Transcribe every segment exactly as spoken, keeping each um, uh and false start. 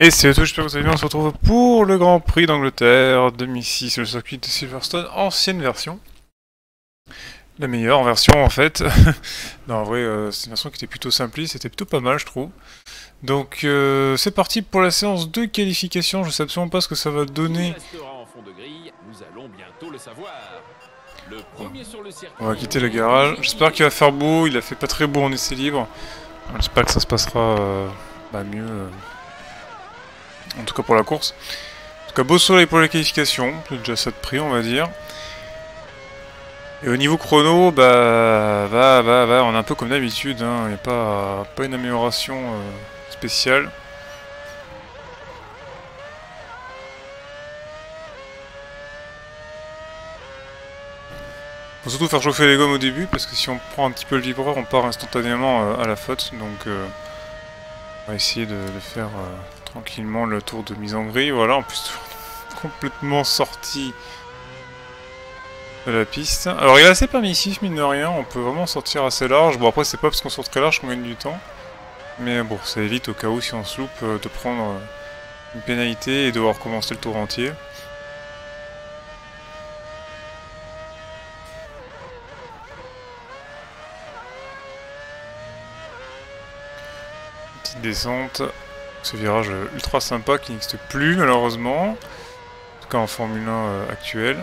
Et c'est tout, j'espère que vous allez bien, on se retrouve pour le Grand Prix d'Angleterre deux mille six sur le circuit de Silverstone, ancienne version. La meilleure en version en fait. Non en vrai euh, c'est une version qui était plutôt simpliste, c'était plutôt pas mal je trouve. Donc euh, c'est parti pour la séance de qualification, je sais absolument pas ce que ça va donner. On va quitter le garage, j'espère qu'il va faire beau, il a fait pas très beau en essai libre. J'espère que ça se passera euh, bah, mieux. Euh... En tout cas pour la course. En tout cas beau soleil pour la qualification, c'est déjà ça de prix on va dire. Et au niveau chrono, bah, bah, bah, bah on est un peu comme d'habitude, hein. Il n'y a pas, pas une amélioration euh, spéciale. Faut surtout faire chauffer les gommes au début, parce que si on prend un petit peu le vibreur, on part instantanément euh, à la faute, donc euh, on va essayer de, de faire euh, tranquillement le tour de mise en grille, voilà, en plus complètement sorti de la piste. Alors il est assez permissif mine de rien, on peut vraiment sortir assez large. Bon après c'est pas parce qu'on sort très large qu'on gagne du temps. Mais bon, ça évite au cas où si on se loupe euh, de prendre euh, une pénalité et devoir recommencer le tour entier. Petite descente. Ce virage ultra sympa qui n'existe plus malheureusement. En tout cas en Formule un euh, actuelle.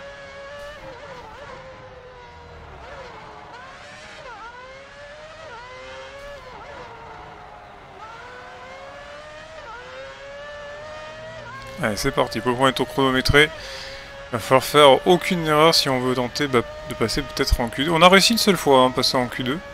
Allez, c'est parti, pour le premier tour chronométré. Il va falloir faire aucune erreur si on veut tenter bah, de passer peut-être en Q deux. On a réussi une seule fois, hein, passer en Q deux.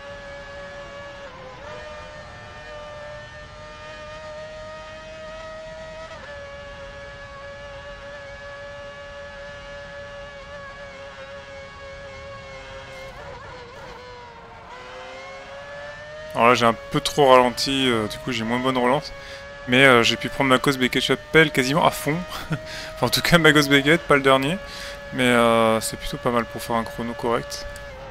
Alors là j'ai un peu trop ralenti, euh, du coup j'ai moins bonne relance. Mais euh, j'ai pu prendre ma Cause Beckett Chapelle quasiment à fond. Enfin, en tout cas ma Cause Beckett, pas le dernier. Mais euh, c'est plutôt pas mal pour faire un chrono correct.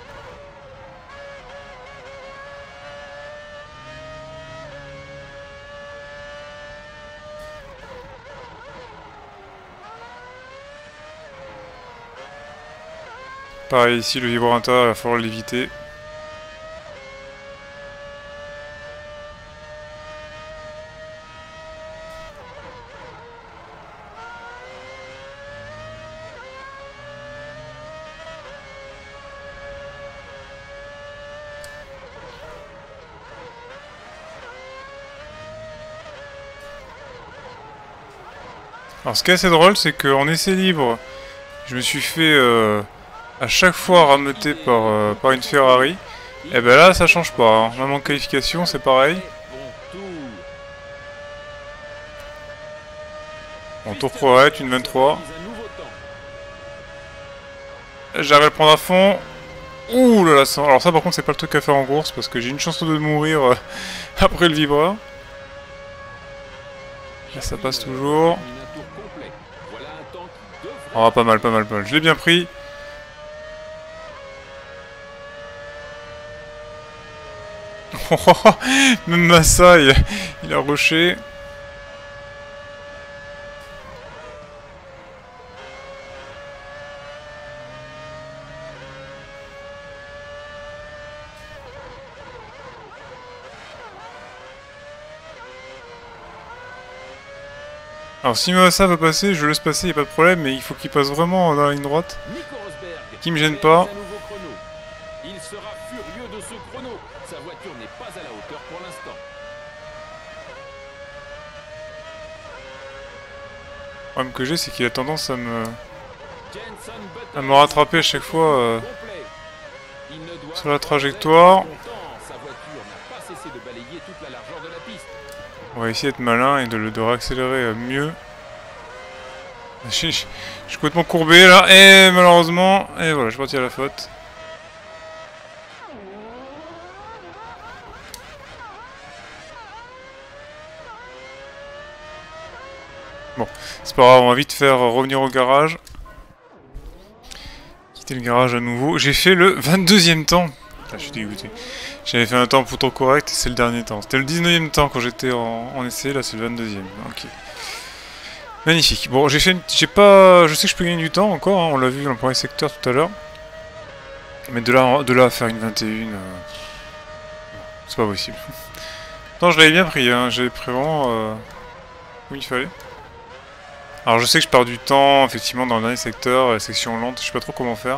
Pareil ici, le vibrateur, il va falloir l'éviter. Alors ce qui est assez drôle, c'est qu'en essai libre, je me suis fait euh, à chaque fois rameuter par, euh, par une Ferrari. Et ben là, ça change pas, hein. Même en qualification, c'est pareil. Bon, tour correct, une vingt-trois. J'arrive à le prendre à fond. Ouh là là, ça... alors ça par contre c'est pas le truc à faire en course parce que j'ai une chance de mourir euh, après le vibreur. Là ça passe toujours. Oh pas mal, pas mal, pas mal. Je l'ai bien pris. Même Massa il, il a rushé. Alors si Massa veut passer, je le laisse passer, y a pas de problème, mais il faut qu'il passe vraiment dans la ligne droite. Qui me gêne pas. Il sera furieux de ce chrono. Sa voiture n'est pas à la hauteur pour l'instant. Le problème que j'ai, c'est qu'il a tendance à me à me rattraper à chaque fois euh, sur la trajectoire. On va essayer d'être malin et de le de réaccélérer mieux. Je, je, je suis complètement courbé là, et malheureusement, et voilà, je suis parti à la faute. Bon, c'est pas grave, on va vite faire revenir au garage. Quitter le garage à nouveau. J'ai fait le vingt-deuxième temps. Ah, je suis dégoûté. J'avais fait un temps pourtant correct et c'est le dernier temps. C'était le dix-neuvième temps quand j'étais en, en essai, là c'est le vingt-deuxième. Ok. Magnifique. Bon, j'ai fait une... j'ai pas... Je sais que je peux gagner du temps encore, hein, on l'a vu dans le premier secteur tout à l'heure. Mais de là, de là à faire une vingt et une... Euh... C'est pas possible. Non, je l'avais bien pris, hein. J'avais pris vraiment... Euh... où il fallait. Alors je sais que je perds du temps, effectivement, dans le dernier secteur, la section lente, je sais pas trop comment faire.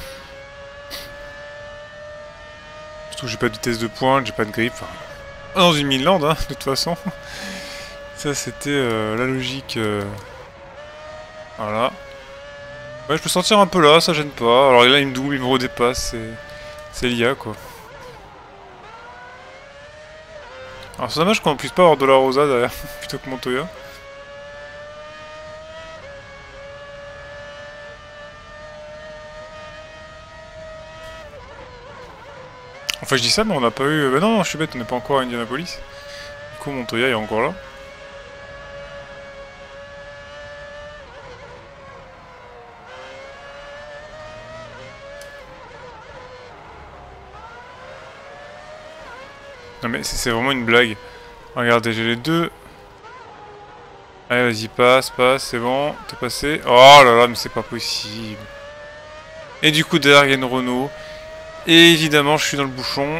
Surtout que j'ai pas de vitesse de pointe, j'ai pas de grip. Enfin, dans une mine-land, hein, de toute façon. Ça, c'était euh, la logique. Euh... Voilà. Ouais, je peux sortir un peu là, ça gêne pas. Alors là, il me double, il me redépasse, c'est l'I A, quoi. Alors c'est dommage qu'on puisse pas avoir de la Rosa derrière, plutôt que Montoya. Enfin je dis ça mais on n'a pas eu... Bah non, je suis bête, on n'est pas encore à Indianapolis. Du coup Montoya est encore là. Non mais c'est vraiment une blague. Regardez, j'ai les deux. Allez vas-y, passe, passe, c'est bon, t'es passé. Oh là là, mais c'est pas possible. Et du coup derrière il y a une Renault. Et évidemment je suis dans le bouchon.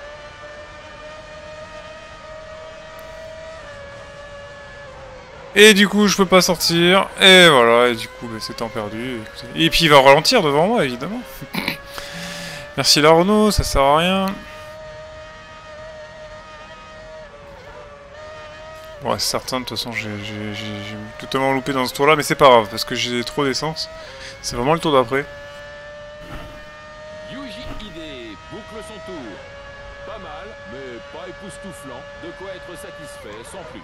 Et du coup je peux pas sortir. Et voilà, et du coup bah, c'est temps perdu. Et puis il va ralentir devant moi évidemment. Merci la Renault, ça sert à rien. Bon, c'est certain, de toute façon j'ai totalement loupé dans ce tour là, mais c'est pas grave parce que j'ai trop d'essence. C'est vraiment le tour d'après. Yuji Ide boucle son tour. Pas mal, mais pas époustouflant. De quoi être satisfait, sans plus.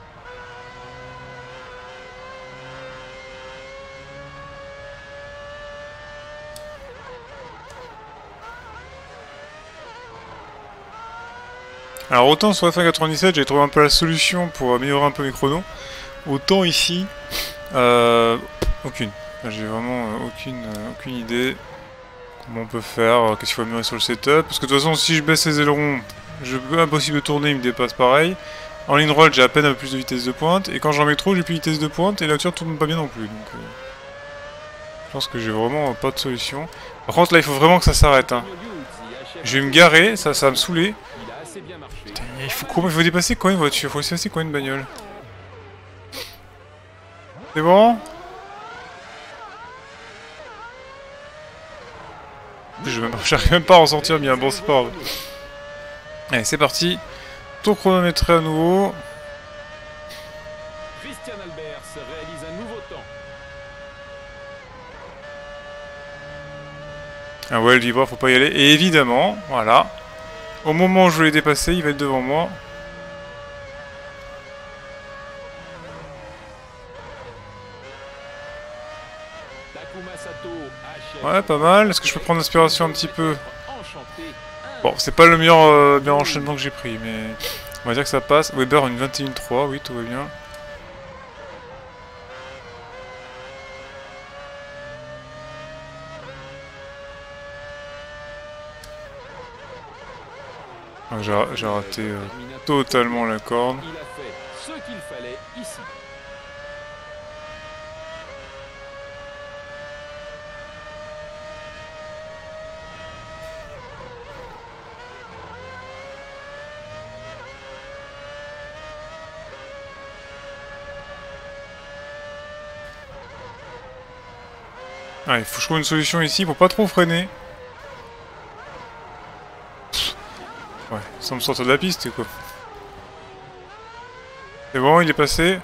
Alors autant sur F un quatre-vingt-dix-sept j'ai trouvé un peu la solution pour améliorer un peu mes chronos, autant ici, euh, aucune. J'ai vraiment euh, aucune, euh, aucune idée comment on peut faire, qu'est-ce qu'il faut améliorer sur le setup. Parce que de toute façon si je baisse les ailerons, je peux impossible de tourner, il me dépasse pareil. En ligne roll j'ai à peine un peu plus de vitesse de pointe, et quand j'en mets trop j'ai plus de vitesse de pointe, et la voiture tourne pas bien non plus. Donc, euh, je pense que j'ai vraiment pas de solution. Par contre là il faut vraiment que ça s'arrête. Hein. Je vais me garer, ça, ça va me saouler. Putain, il faut combien, il faut dépasser combien de voitures? Il faut dépasser combien de bagnoles? C'est bon? Je n'arrive même pas à en sortir bien, bon c'est pas grave. Allez c'est parti. Tour chronométré à nouveau. Christian Albers réalise un nouveau temps. Ah ouais le vibreur faut pas y aller. Et évidemment, voilà. Au moment où je vais les dépasser, il va être devant moi. Ouais, pas mal. Est-ce que je peux prendre l'inspiration un petit peu? Bon, c'est pas le meilleur, euh, meilleur enchaînement que j'ai pris, mais on va dire que ça passe. Weber une vingt et une trois, oui, tout va bien. Ah, j'ai raté euh, totalement la corde. Il a fait ce qu'il fallait ici. Ah, il faut que je trouve une solution ici pour pas trop freiner. Ouais, sans me sortir de la piste, quoi. C'est bon, il est passé.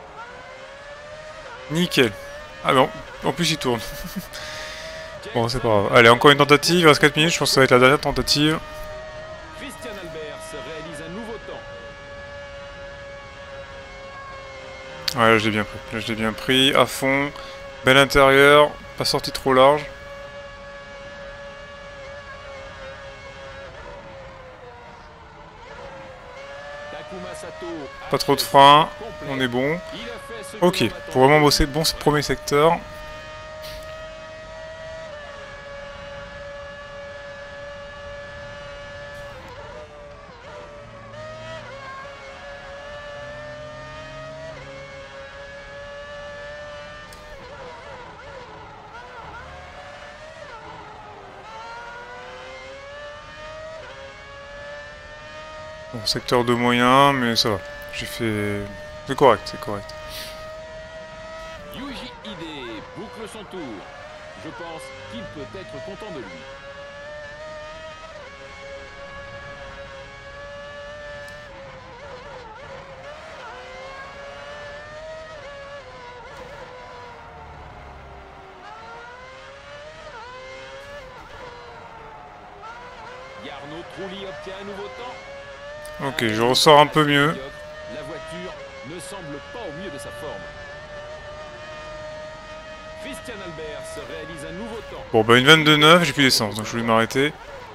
Nickel. Ah bon, en plus il tourne. Bon, c'est pas grave. Allez, encore une tentative, il reste quatre minutes, je pense que ça va être la dernière tentative. Christian Albers réalise un nouveau temps. Ouais, là je l'ai bien pris. Là je l'ai bien pris, à fond. Bel intérieur, pas sorti trop large. Pas trop de frein, on est bon. Ok, pour vraiment bosser, bon ce premier secteur. Bon, secteur de moyen, mais ça va. J'ai fait... C'est correct, c'est correct. Yuji Ide boucle son tour. Je pense qu'il peut être content de lui. Jarno Trulli obtient un nouveau temps. Ok, je ressors un peu mieux. La voiture ne semble pas au mieux de sa forme. Christian Albert se réalise un nouveau temps. Bon bah une vingt-deux neuf, j'ai plus d'essence, donc je voulais m'arrêter.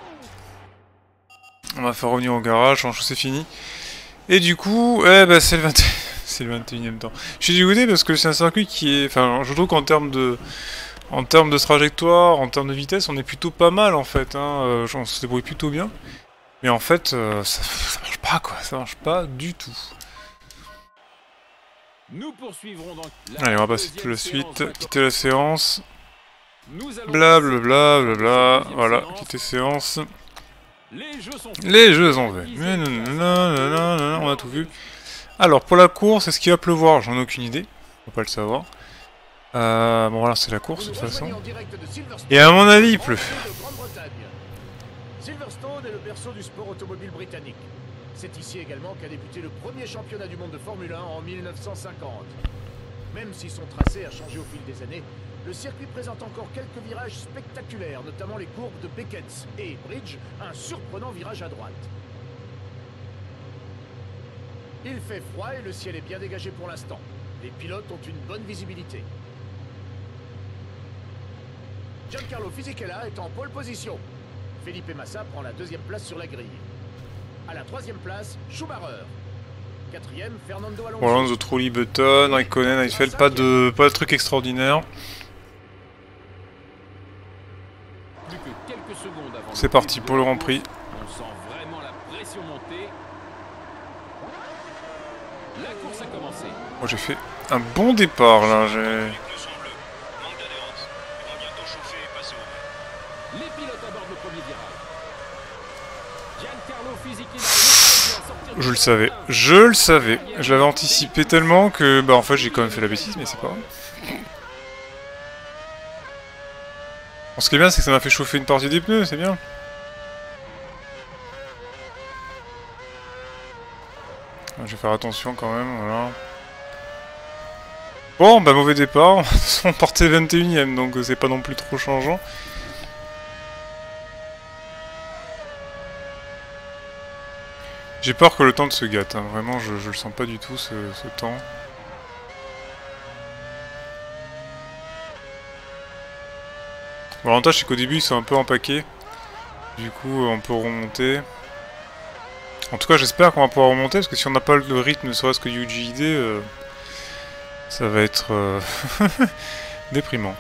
On va faire revenir au garage, franchement c'est fini. Et du coup, eh bah c'est le vingt... c'est le vingt et unième temps. Je suis dégoûté parce que c'est un circuit qui est... Enfin, je trouve qu'en termes de... En termes de trajectoire, en termes de vitesse, on est plutôt pas mal en fait, hein. Euh, on se débrouille plutôt bien. Mais en fait, euh, ça, ça marche pas quoi, ça marche pas du tout. Nous poursuivrons donc la Allez, on va passer tout de suite, de quitter la séance. Nous allons Blablabla, bla, voilà, quitter séance. Les jeux sont Les jeux sont faits. Mais non, non, non, non, non, non, on a tout vu. Alors, pour la course, est-ce qu'il va pleuvoir? J'en ai aucune idée, on va pas le savoir. Euh, bon voilà, c'est la course de toute façon. Et à mon avis, il pleut. Silverstone est le berceau du sport automobile britannique. C'est ici également qu'a débuté le premier championnat du monde de Formule un en mille neuf cent cinquante. Même si son tracé a changé au fil des années, le circuit présente encore quelques virages spectaculaires, notamment les courbes de Beckett et Bridge, un surprenant virage à droite. Il fait froid et le ciel est bien dégagé pour l'instant. Les pilotes ont une bonne visibilité. Giancarlo Fisichella est en pole position. Felipe Massa prend la deuxième place sur la grille. À la troisième place, Schumacher. Quatrième, Fernando Alonso. Bon, Alonso, Trulli, Button, Raikkonen, Heidfeld, pas de, pas de truc extraordinaire. C'est parti pour le Grand Prix. On sent vraiment la pression monter. La course a commencé. Moi j'ai fait un bon départ là, j'ai... Les pilotes abordent le premier virage. Giancarlo Fisichella. Je le savais, je le savais. Je l'avais anticipé tellement que, bah en fait j'ai quand même fait la bêtise, mais c'est pas grave. Bon, ce qui est bien, c'est que ça m'a fait chauffer une partie des pneus, c'est bien. Je vais faire attention quand même, voilà. Bon, bah mauvais départ, on partait vingt et unième, donc c'est pas non plus trop changeant. J'ai peur que le temps de se gâte, hein. Vraiment je, je le sens pas du tout ce, ce temps. Bon, l'avantage c'est qu'au début ils sont un peu empaqués, du coup on peut remonter. En tout cas j'espère qu'on va pouvoir remonter, parce que si on n'a pas le rythme ne serait-ce que Yuji Ide, euh, ça va être euh, déprimant.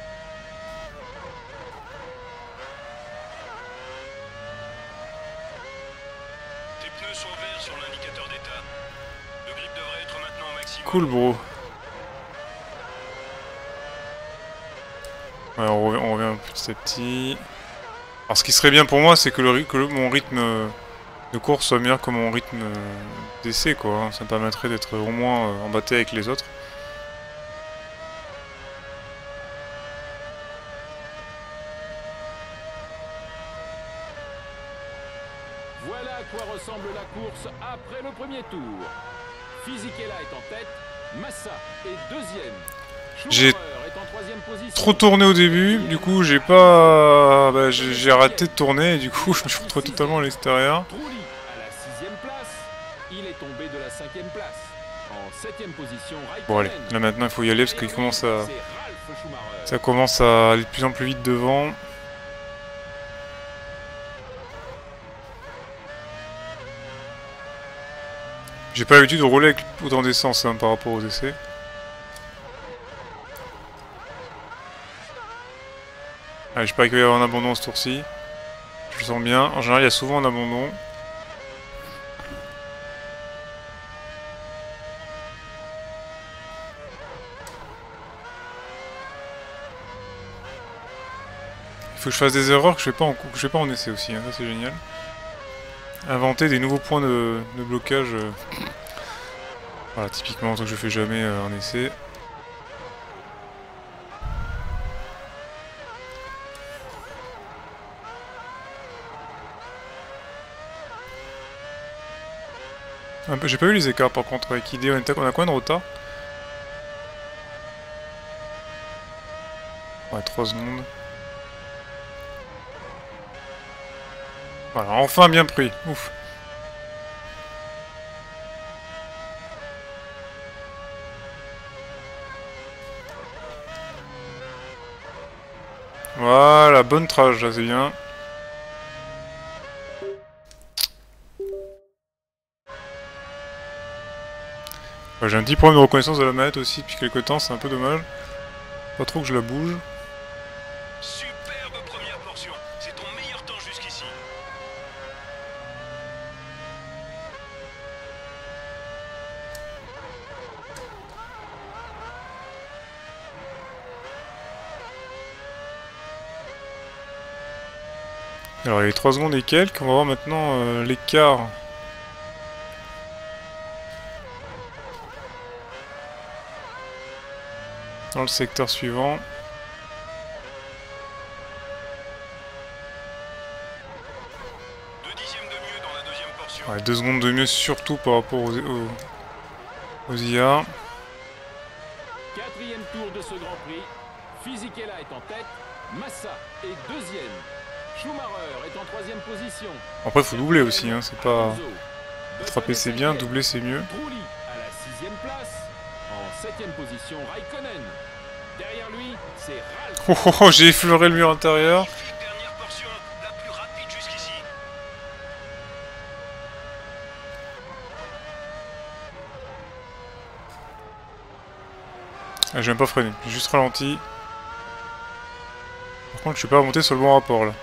Cool bro. Ouais, on revient, on revient petit à petit. Alors ce qui serait bien pour moi, c'est que, le, que le, mon rythme de course soit meilleur que mon rythme d'essai, quoi. Ça me permettrait d'être au moins en bataille avec les autres. Voilà à quoi ressemble la course après le premier tour. Fisichella est en tête, Massa est deuxième. J'ai trop tourné au début, du coup j'ai pas... Bah, j'ai arrêté de tourner et du coup je me suis retrouvé totalement à l'extérieur. Trulli à la sixième place, il est tombé de la cinquième place. En septième position, Raikkonen. Bon allez, là maintenant il faut y aller parce qu'il commence à... Ça commence à aller de plus en plus vite devant. J'ai pas l'habitude de rouler avec autant d'essence hein, par rapport aux essais. Allez, je parie qu'il va y avoir un abandon ce tour-ci. Je le sens bien. En général, il y a souvent un abandon. Il faut que je fasse des erreurs que je fais pas en, que je fais pas en essai aussi. Hein. Ça, c'est génial. inventer des nouveaux points de, de blocage. Euh... Voilà, typiquement un truc que je fais jamais euh, en essai. J'ai pas eu les écarts par contre avec I D, on, est... on a combien de retard? Ouais, trois secondes. Voilà, enfin bien pris. Ouf. Voilà, bonne trage, là c'est bien. Ouais, j'ai un petit problème de reconnaissance de la manette aussi depuis quelques temps, c'est un peu dommage. Pas trop que je la bouge. Superbe première portion, c'est ton meilleur temps jusqu'ici. Alors il y a trois secondes et quelques, on va voir maintenant euh, l'écart. Dans le secteur suivant. Deux dixièmes de mieux dans la deuxième portion. Ouais, deux secondes de mieux surtout par rapport aux, aux, aux I A. Quatrième tour de ce Grand Prix. Fisichella est en tête. Massa est deuxième. Schumacher est en troisième position. Après faut doubler aussi, hein, c'est pas... Attraper c'est bien, doubler c'est mieux. Trulli à la sixième place. En septième position, Raikkonen. Derrière lui, c'est Ralph. Oh, oh, oh, j'ai effleuré le mur intérieur. Dernière portion, la plus rapide jusqu'ici. Ah, j'ai même pas freiné, j'ai juste ralenti. Par contre je suis pas remonté sur le bon rapport là.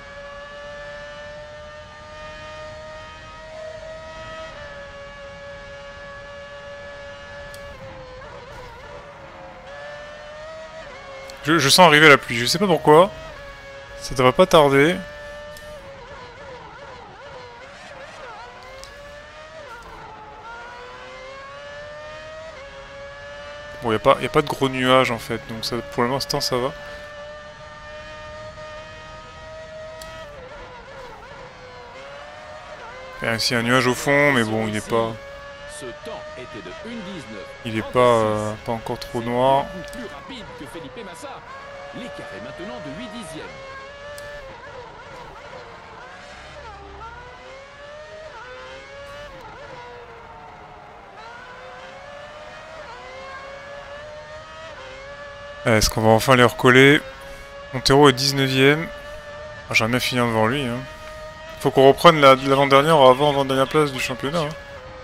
Je, je sens arriver la pluie, je sais pas pourquoi. Ça devrait pas tarder. Bon, y a pas, y a pas de gros nuages en fait, donc ça, pour l'instant ça va. Il y a aussi un nuage au fond, mais bon, il est pas... Ce temps était de une dix-neuf. Il est pas, euh, pas encore trop noir. Plus rapide que Felipe Massa. L'écart est maintenant de huit dixièmes. Est-ce qu'on va enfin les recoller? Montero est dix-neuvième. Ah, j'aimerais bien finir devant lui. Hein. Faut qu'on reprenne l'avant-dernière la, avant avant-dernière place du championnat. Hein.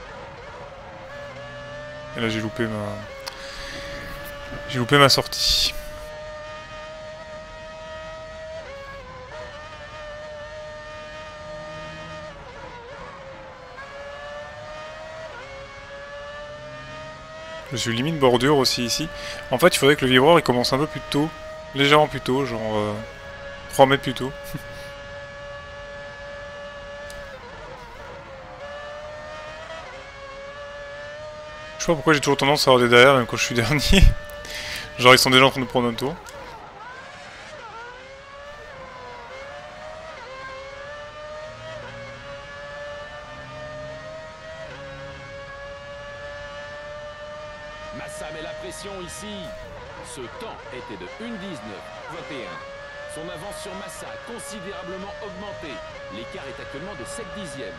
Et là j'ai loupé ma... J'ai loupé ma sortie. Je suis limite bordure aussi ici. En fait, il faudrait que le vibreur il commence un peu plus tôt. Légèrement plus tôt, genre euh, trois mètres plus tôt. Je sais pas pourquoi j'ai toujours tendance à avoir des derrière même quand je suis dernier. Genre ils sont déjà en train de prendre un tour. Massa met la pression ici. Ce temps était de une dix-neuf vingt et un. Son avance sur Massa a considérablement augmenté. L'écart est actuellement de sept dixièmes.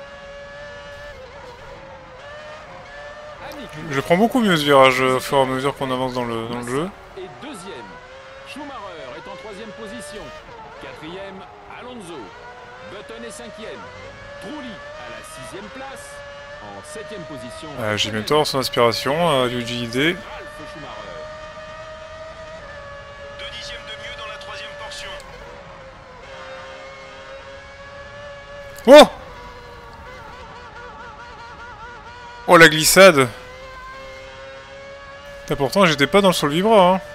Je prends beaucoup mieux ce virage au fur et à mesure qu'on avance dans le, dans le jeu. Et deuxième. Schumacher est en troisième position. Quatrième, Alonso. Button est cinquième. Trulli à la sixième place. En septième position. Euh, J'ai bientôt avoir son inspiration, euh, Yuji Ide. Ralph Schumacher. Deux dixièmes de mieux dans la troisième portion. Oh! Oh la glissade! Et pourtant j'étais pas dans le sol vibra, hein.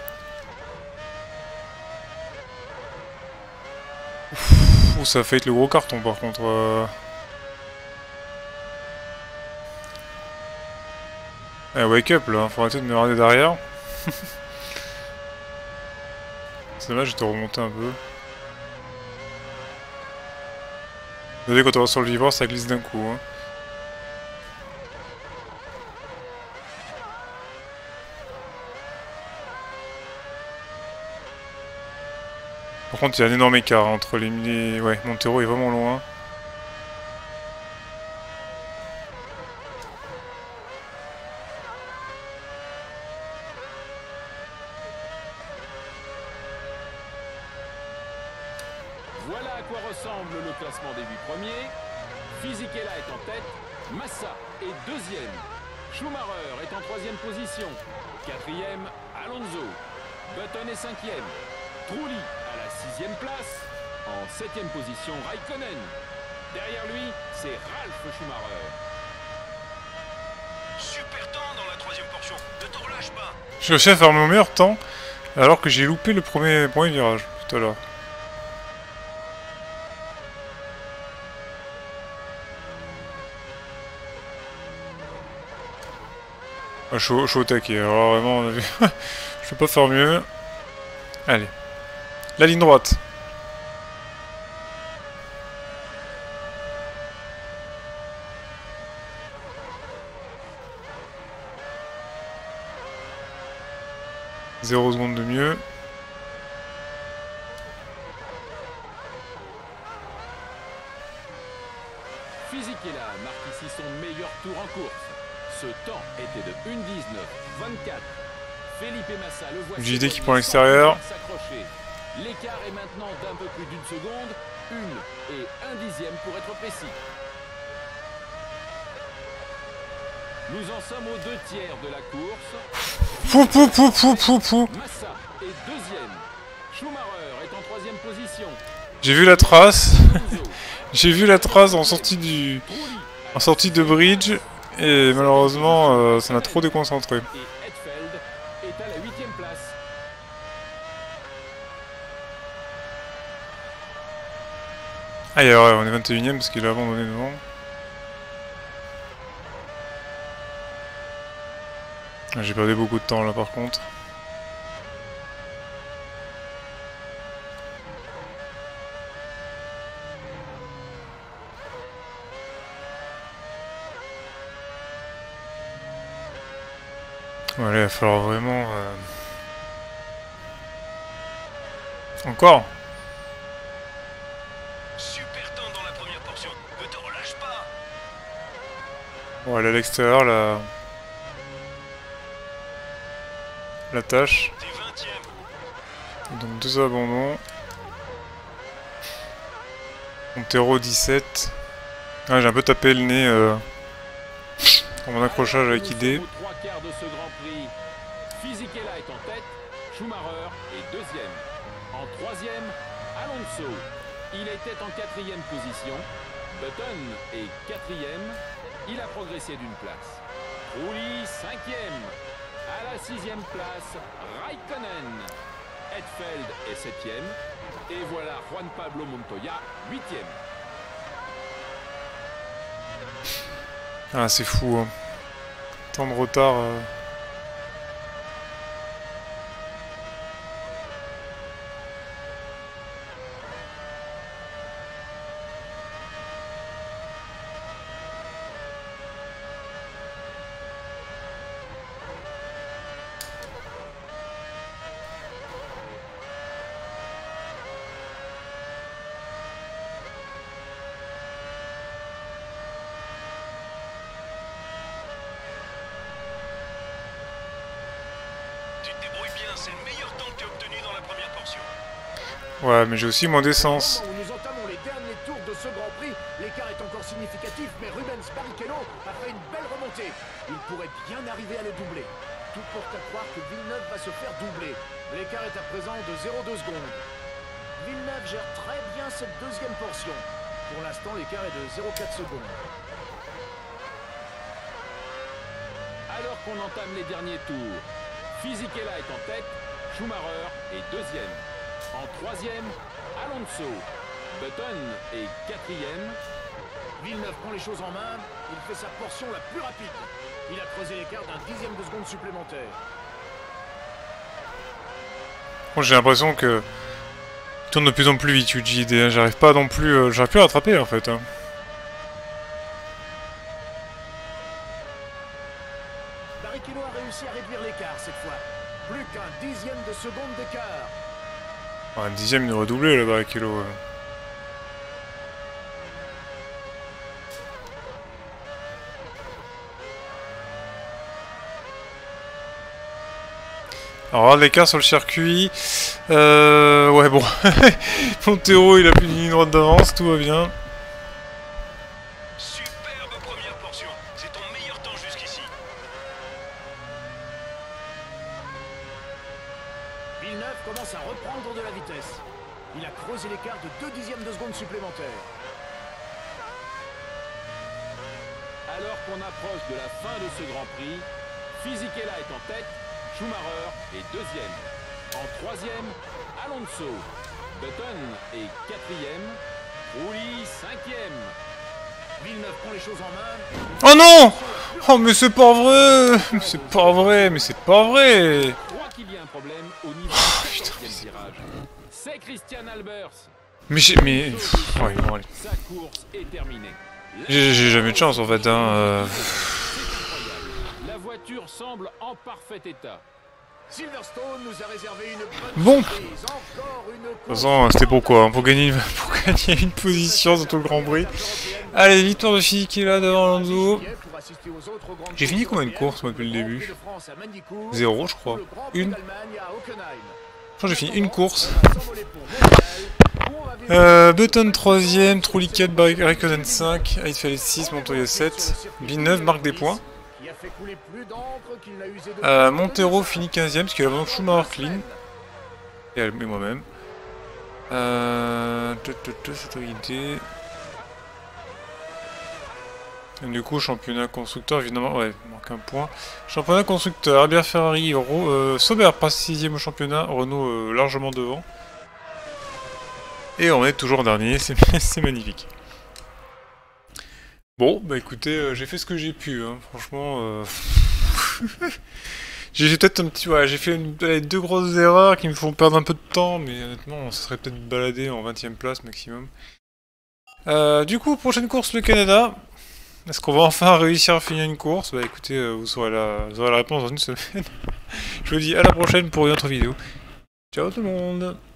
Ouh, ça a fait être le gros carton par contre. Euh... Eh, wake up là, faut arrêter de me regarder derrière. C'est dommage, je te remonter un peu. Vous savez, quand on va sur le vivant, ça glisse d'un coup. Hein. Par contre, il y a un énorme écart entre les... les... Ouais, Montero est vraiment loin. Voilà à quoi ressemble le classement des huit premiers. Fisichella est en tête, Massa est deuxième, Schumacher est en troisième position, quatrième Alonso, Button est cinquième, Trulli à la sixième place, en septième position Raikkonen. Derrière lui, c'est Ralf Schumacher. Super temps dans la troisième portion. Ne te relâche pas. Je réussi à faire mon meilleur temps, alors que j'ai loupé le premier, premier virage tout à l'heure. Ah, je, suis au, je suis au taquet, alors vraiment, on a vu. Je peux pas faire mieux. Allez. La ligne droite. Zéro seconde de mieux. Fisichella marque ici son meilleur tour en course. Ce temps était de une dix-neuf vingt-quatre. Felipe Massa le voit. J'ai idée qui prend l'extérieur. L'écart est maintenant d'un peu plus d'une seconde, une et un dixième pour être précis. Nous en sommes aux deux tiers de la course. Pou pou pou pou pou pou. Massa est deuxième. Schumacher est en troisième position. J'ai vu la trace. J'ai vu la trace en sortie du, en sortie de bridge et malheureusement euh, ça m'a trop déconcentré. Et Hetfeld est à la huitième place. Ah, et ouais, on est vingt et unième parce qu'il a abandonné devant. J'ai perdu beaucoup de temps là par contre. Ouais, il va falloir vraiment... Euh... Encore. Super temps dans la première portion. Ne te relâche pas. Bon, elle est à l'extérieur, la... la tâche. T'es vingtième. Donc deux abandons. Montero dix-sept. Ah, j'ai un peu tapé le nez euh, dans mon accrochage avec idée. Trois quarts de ce Grand Prix. Fisichella est en tête, Schumacher est deuxième. En troisième, Alonso. Il était en quatrième position. Button est quatrième. Il a progressé d'une place. Trulli cinquième. À la sixième place, Raikkonen. Hetfeld est septième. Et voilà Juan Pablo Montoya, huitième. Ah, c'est fou. Hein. Tant de retard. Euh... Tu te débrouilles bien, c'est le meilleur temps que tu as obtenu dans la première portion. Ouais, mais j'ai aussi moins d'essence. Au moment où nous entamons les derniers tours de ce Grand Prix, l'écart est encore significatif, mais Rubens Barrichello a fait une belle remontée. Il pourrait bien arriver à le doubler. Tout porte à croire que Villeneuve va se faire doubler. L'écart est à présent de zéro virgule deux secondes. Villeneuve gère très bien cette deuxième portion. Pour l'instant, l'écart est de zéro virgule quatre secondes. Alors qu'on entame les derniers tours, Fisichella est en tête, Schumacher est deuxième. En troisième, Alonso. Button est quatrième. Villeneuve prend les choses en main. Il fait sa portion la plus rapide. Il a creusé l'écart d'un dixième de seconde supplémentaire. Bon, j'ai l'impression que il tourne de plus en plus vite, Yuji Ide. J'arrive pas non plus, euh, j'arrive plus à rattraper en fait. Hein. Barrichello a réussi à réduire l'écart cette fois. Plus qu'un dixième de seconde d'écart. Un dixième de redoublé là-bas, Barrichello. Euh. Alors, regarde l'écart sur le circuit. Euh, ouais, bon. Montero, il a plus d'une ligne droite d'avance, tout va bien. Superbe première portion. C'est ton meilleur temps jusqu'ici. Villeneuve commence à reprendre de la vitesse. Il a creusé l'écart de deux dixièmes de seconde supplémentaires. Alors qu'on approche de la fin de ce Grand Prix, Fisichella est en tête, Schumacher est deuxième. En troisième, Alonso. Button est quatrième, Trulli cinquième. Villeneuve prend les choses en main. Oh non! Oh mais c'est pas vrai! Mais c'est pas vrai, mais c'est pas vrai! Je crois qu'il y a un problème au niveau du quatorzième virage. C'est Christian Albers. Mais j'ai... mais... Pff, ouais, bon, allez. Sa course est terminée. J'ai j'ai jamais de chance en fait, hein. Euh... La voiture semble en parfait état. Silverstone nous a réservé une bonne Bon. surprise. Encore une De toute façon, c'était pour quoi? Pour gagner, une... pour gagner une position dans tout le Grand Prix. Allez, victoire de Fisichella devant Alonso. J'ai fini combien de courses moi depuis le début? Zéro, je crois. Une. Je crois que j'ai fini une course. Euh, Button troisième, Trulli quatre, Raikkonen cinq, Heidfeld six, Montoya sept, Villeneuve marque des points. Euh, Montero finit quinzième parce qu'il a vraiment Schumacher clean. Et moi-même. Euh, cette idée. Et du coup, championnat constructeur, évidemment, ouais, il manque un point. Championnat constructeur, Albert Ferrari, Ro, euh, Sauber passe sixième au championnat, Renault euh, largement devant. Et on est toujours dernier, c'est magnifique. Bon, bah écoutez, euh, j'ai fait ce que j'ai pu, hein. Franchement... Euh... j'ai fait peut-être un petit... Ouais, j'ai fait une... allez, deux grosses erreurs qui me font perdre un peu de temps, mais honnêtement, ça serait peut-être baladé en vingtième place maximum. Euh, du coup, prochaine course, le Canada. Est-ce qu'on va enfin réussir à finir une course? Bah écoutez, euh, vous, aurez la... vous aurez la réponse dans une semaine. Je vous dis à la prochaine pour une autre vidéo. Ciao tout le monde!